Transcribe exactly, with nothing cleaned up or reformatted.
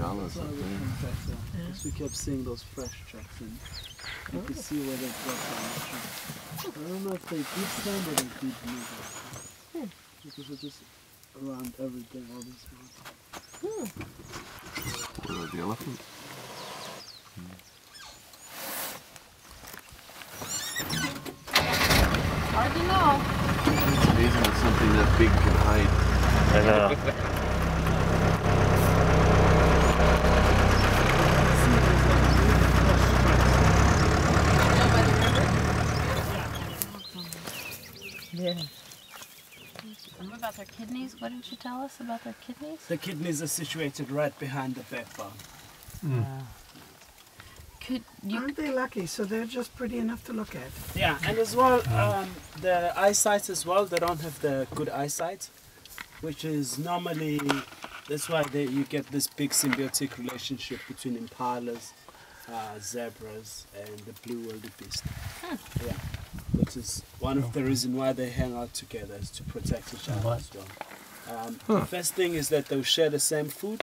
Nyalas up there. Because we kept seeing those fresh tracks and you could see where they dropped down. I don't know if they did stand or they did move. Hmm. Because they're just around everything, all these mountains. Hmm. What about the elephant? Hard to know. It's amazing that something that big can hide. I know. Yeah. And what about their kidneys? What did you tell us about their kidneys? The kidneys are situated right behind the backbone. Mm. Uh, could you? Aren't they lucky? So they're just pretty enough to look at. Yeah, and as well, um, the eyesight as well, they don't have the good eyesight, which is normally, that's why they, you get this big symbiotic relationship between impalas, uh, zebras, and the blue wildebeest. Huh. Yeah, which is one of the reasons why they hang out together, is to protect each other What? as well. Um, The first thing is that they'll share the same food.